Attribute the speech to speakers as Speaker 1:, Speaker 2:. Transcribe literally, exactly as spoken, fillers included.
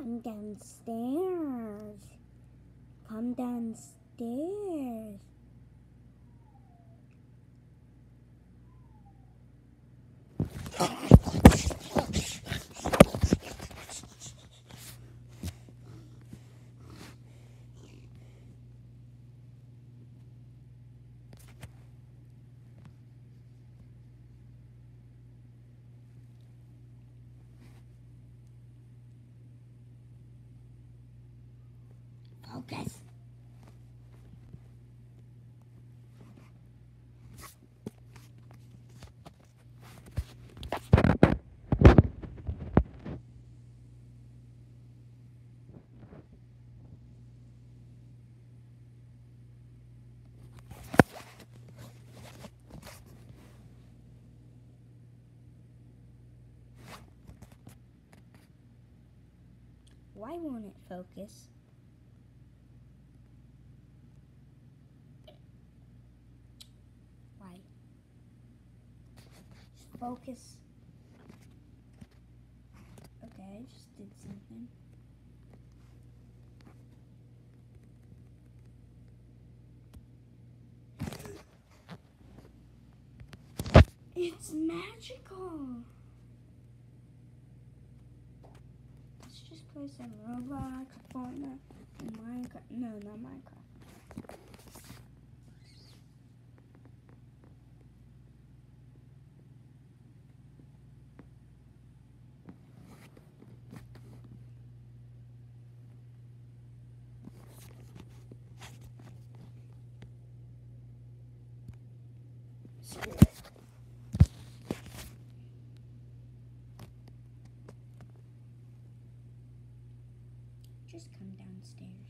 Speaker 1: Come downstairs. Come downstairs. Focus. Why won't it focus? Why? Just focus. Okay, I just did something. It's magical. Let's just play some Roblox, Fortnite, and Minecraft. No, not Minecraft. Spirit. Just come downstairs.